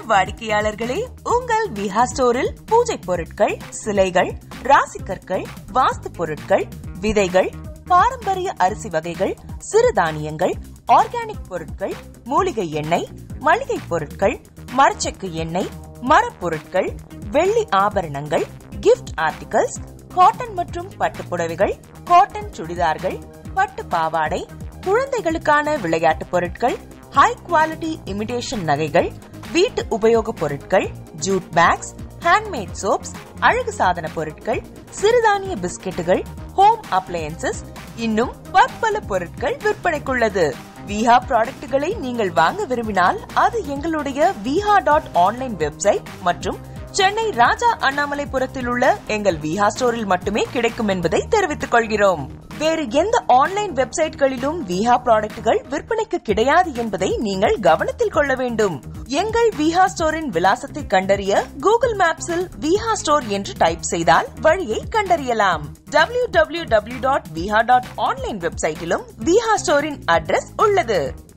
வாடிக்கையாளர்களே, உங்கள் விஹா ஸ்டோரில் பூஜை பொருட்கள், சிலைகள், ராசிக்கற்கள், வாஸ்து பொருட்கள், விதைகள், பாரம்பரிய அரிசி வகைகள், சிறுதானியங்கள், ஆர்கானிக் பொருட்கள், மூலிகை எண்ணெய், மளிகை பொருட்கள், மரச்செக்கு எண்ணெய், மரப்பொருட்கள், வெள்ளி ஆபரணங்கள், கிஃப்ட் ஆர்டிகல்ஸ், காட்டன் மற்றும் பட்டு புடவைகள், காட்டன் சுடிதார்கள், பட்டு பாவாடை, குழந்தைகளுக்கான விளையாட்டு பொருட்கள், ஹை குவாலிட்டி இமிடேஷன் நகைகள், வீட்டு உபயோக பொருட்கள், ஜூட் பேக்ஸ், ஹேண்ட்மேட் சோப்ஸ், அழகு சாதன பொருட்கள், சிறுதானிய பிஸ்கெட்டுகள், ஹோம் அப்ளையன்சஸ், இன்னும் பற்பல பொருட்கள் விற்பனைக்குள்ளது. விஹா ப்ராடக்ட்களை நீங்கள் வாங்க விரும்பினால் அது எங்களுடைய viha.online வெப்சைட் மற்றும் சென்னை ராஜா அண்ணாமலைபுரத்தில் உள்ள எங்கள் விஹா ஸ்டோரில் மட்டுமே கிடைக்கும் என்பதை தெரிவித்துக் கொள்கிறோம். வேறு எந்த ஆன்லைன் வெப்சைட்களிலும் விஹா ப்ராடக்ட்கள் விற்பனைக்கு கிடையாது என்பதை நீங்கள் கவனத்தில் கொள்ள வேண்டும். எங்கள் விஹா ஸ்டோரின் விலாசத்தை கண்டறிய கூகுள் மேப்ஸில் விஹா ஸ்டோர் என்று டைப் செய்தால் வழியை கண்டறியலாம். www.viha.online வெப்சைட்டிலும் விஹா ஸ்டோரின் அட்ரஸ் உள்ளது.